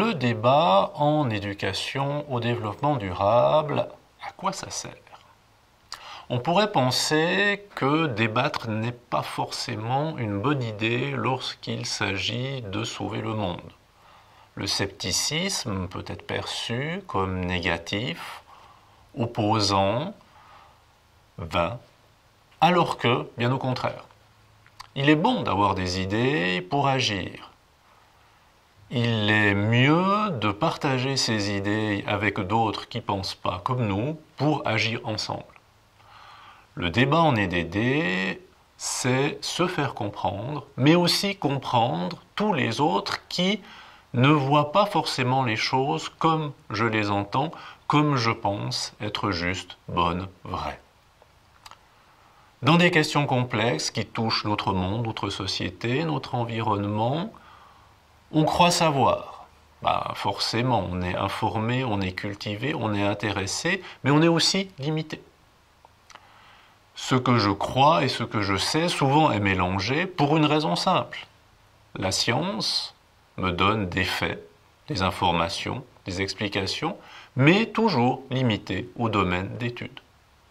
Le débat en éducation au développement durable, à quoi ça sert? On pourrait penser que débattre n'est pas forcément une bonne idée lorsqu'il s'agit de sauver le monde. Le scepticisme peut être perçu comme négatif, opposant, vain, alors que, bien au contraire, il est bon d'avoir des idées pour agir. Il est mieux de partager ses idées avec d'autres qui ne pensent pas comme nous pour agir ensemble. Le débat en EDD, c'est se faire comprendre, mais aussi comprendre tous les autres qui ne voient pas forcément les choses comme je les entends, comme je pense être justes, bonnes, vraies. Dans des questions complexes qui touchent notre monde, notre société, notre environnement, on croit savoir. Forcément, on est informé, on est cultivé, on est intéressé, mais on est aussi limité. Ce que je crois et ce que je sais souvent est mélangé pour une raison simple. La science me donne des faits, des informations, des explications, mais toujours limitées au domaine d'étude.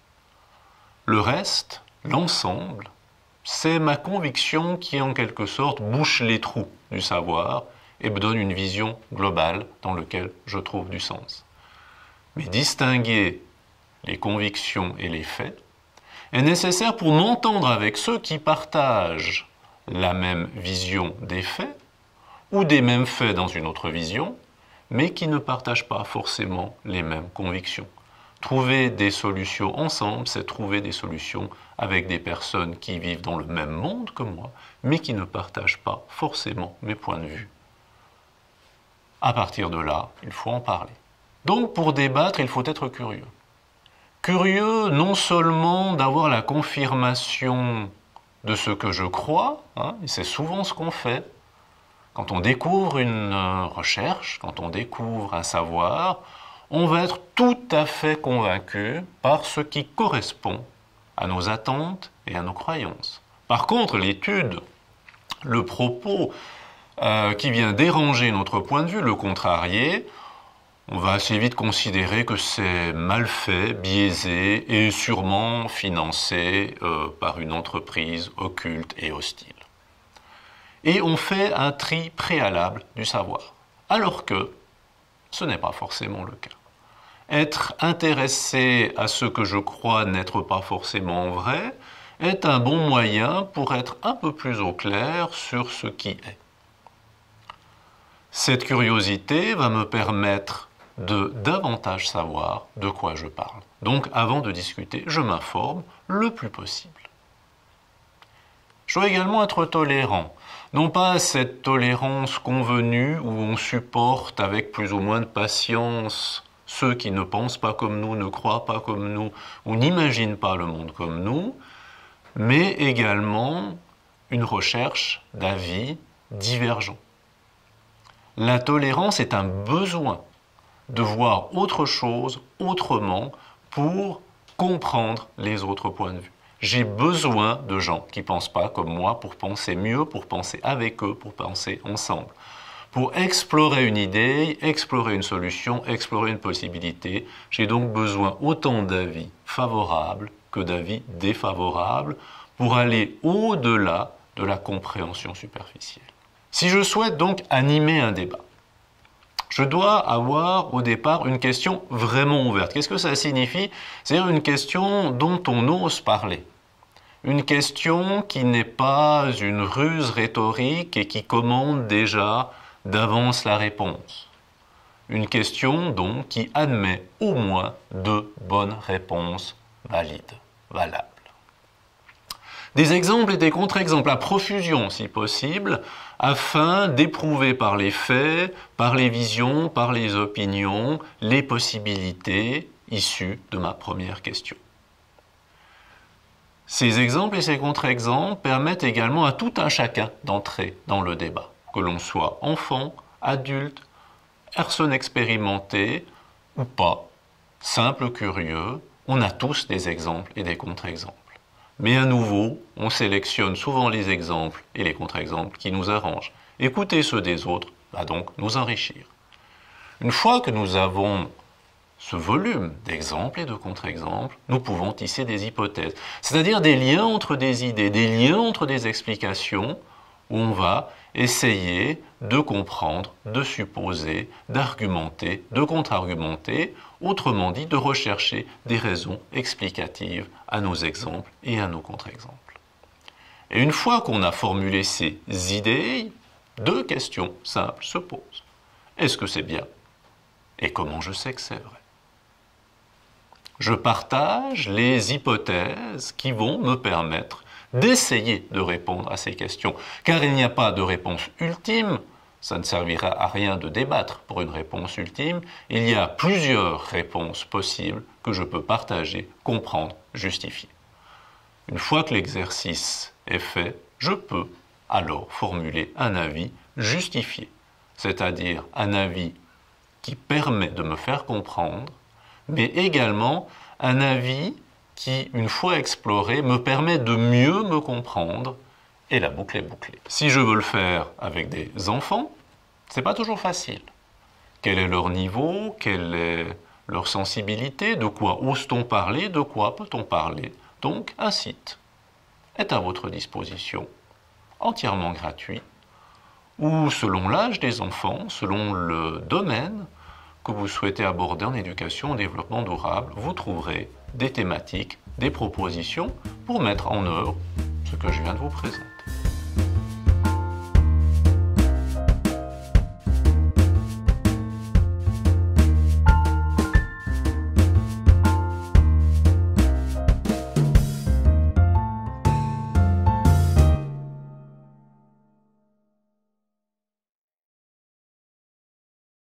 Le reste, l'ensemble, c'est ma conviction qui, en quelque sorte, bouche les trous du savoir et me donne une vision globale dans laquelle je trouve du sens. Mais distinguer les convictions et les faits est nécessaire pour m'entendre avec ceux qui partagent la même vision des faits ou des mêmes faits dans une autre vision, mais qui ne partagent pas forcément les mêmes convictions. Trouver des solutions ensemble, c'est trouver des solutions avec des personnes qui vivent dans le même monde que moi, mais qui ne partagent pas forcément mes points de vue. À partir de là, il faut en parler. Donc pour débattre, il faut être curieux. Curieux non seulement d'avoir la confirmation de ce que je crois, et c'est souvent ce qu'on fait, quand on découvre une recherche, quand on découvre un savoir, on va être tout à fait convaincu par ce qui correspond à nos attentes et à nos croyances. Par contre, l'étude, le propos qui vient déranger notre point de vue, le contrarier, on va assez vite considérer que c'est mal fait, biaisé et sûrement financé par une entreprise occulte et hostile. Et on fait un tri préalable du savoir, alors que ce n'est pas forcément le cas. Être intéressé à ce que je crois n'être pas forcément vrai est un bon moyen pour être un peu plus au clair sur ce qui est. Cette curiosité va me permettre de davantage savoir de quoi je parle. Donc avant de discuter, je m'informe le plus possible. Je dois également être tolérant. Non pas cette tolérance convenue où on supporte avec plus ou moins de patience ceux qui ne pensent pas comme nous, ne croient pas comme nous, ou n'imaginent pas le monde comme nous, mais également une recherche d'avis divergents. La tolérance est un besoin de voir autre chose autrement pour comprendre les autres points de vue. J'ai besoin de gens qui ne pensent pas comme moi pour penser mieux, pour penser avec eux, pour penser ensemble. Pour explorer une idée, explorer une solution, explorer une possibilité, j'ai donc besoin autant d'avis favorables que d'avis défavorables pour aller au-delà de la compréhension superficielle. Si je souhaite donc animer un débat, je dois avoir au départ une question vraiment ouverte. Qu'est-ce que ça signifie? C'est-à-dire une question dont on ose parler. Une question qui n'est pas une ruse rhétorique et qui commande déjà d'avance la réponse. Une question donc qui admet au moins deux bonnes réponses valides, valables. Des exemples et des contre-exemples à profusion si possible, afin d'éprouver par les faits, par les visions, par les opinions, les possibilités issues de ma première question. Ces exemples et ces contre-exemples permettent également à tout un chacun d'entrer dans le débat, que l'on soit enfant, adulte, personne expérimentée ou pas, simple curieux, on a tous des exemples et des contre-exemples. Mais à nouveau, on sélectionne souvent les exemples et les contre-exemples qui nous arrangent. Écouter ceux des autres va donc nous enrichir. Une fois que nous avons ce volume d'exemples et de contre-exemples, nous pouvons tisser des hypothèses, c'est-à-dire des liens entre des idées, des liens entre des explications, où on va essayer de comprendre, de supposer, d'argumenter, de contre-argumenter, autrement dit, de rechercher des raisons explicatives à nos exemples et à nos contre-exemples. Et une fois qu'on a formulé ces idées, deux questions simples se posent. Est-ce que c'est bien? Et comment je sais que c'est vrai? Je partage les hypothèses qui vont me permettre d'essayer de répondre à ces questions. Car il n'y a pas de réponse ultime, ça ne servira à rien de débattre pour une réponse ultime, il y a plusieurs réponses possibles que je peux partager, comprendre, justifier. Une fois que l'exercice est fait, je peux alors formuler un avis justifié, c'est-à-dire un avis qui permet de me faire comprendre, mais également un avis qui, une fois exploré, me permet de mieux me comprendre, et la boucle est bouclée. Si je veux le faire avec des enfants, c'est pas toujours facile. Quel est leur niveau? Quelle est leur sensibilité? De quoi ose-t-on parler? De quoi peut-on parler? Donc, un site est à votre disposition, entièrement gratuit, où, selon l'âge des enfants, selon le domaine que vous souhaitez aborder en éducation au développement durable, vous trouverez des thématiques, des propositions pour mettre en œuvre ce que je viens de vous présenter.